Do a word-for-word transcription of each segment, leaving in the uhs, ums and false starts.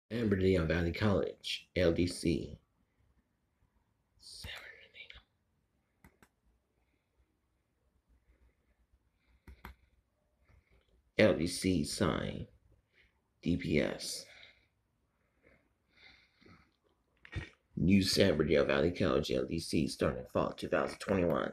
San Bernardino Valley College, L D C. San Bernardino. L D C sign, D P S. New San Bernardino Valley College, L D C, starting fall two thousand twenty-one.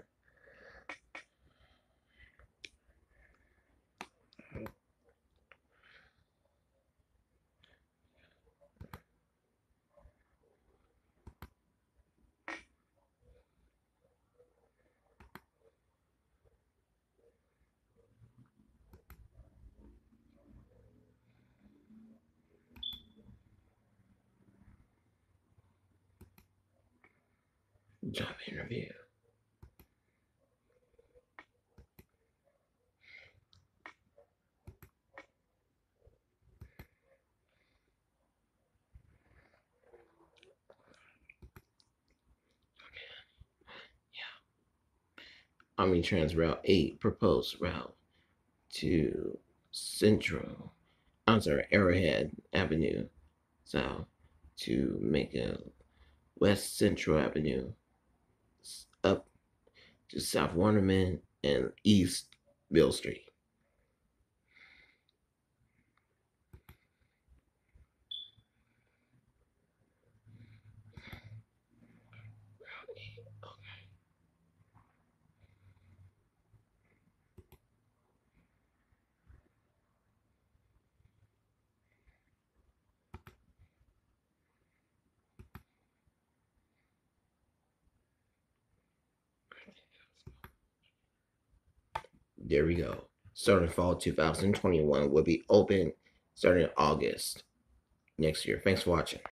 Job interview. Omnitrans Route eight proposed route to Central, I'm sorry, Arrowhead Avenue south to make a West Central Avenue up to South Waterman and East Bill Street. There we go. Starting fall two thousand twenty-one will be open starting in August next year. Thanks for watching.